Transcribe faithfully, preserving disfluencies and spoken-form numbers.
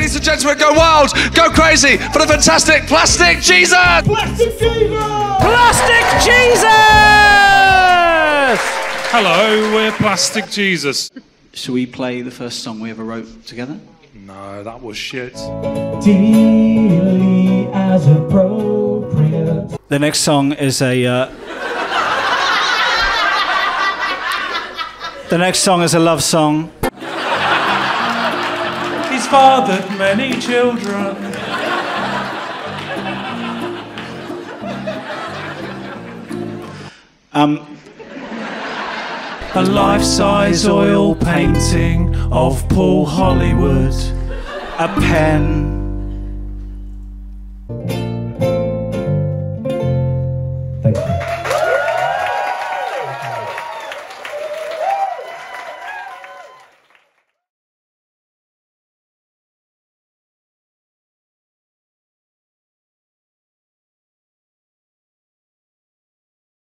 ladies and gentlemen, go wild, go crazy for the fantastic Plastic Jesus! Plastic Jesus! Plastic Jesus! Hello, we're Plastic Jesus. Shall we play the first song we ever wrote together? No, that was shit. Daily as appropriate. The next song is a... Uh... the next song is a love song. He's fathered many children. Um... A life-size oil painting of Paul Hollywood. A pen. Thank you.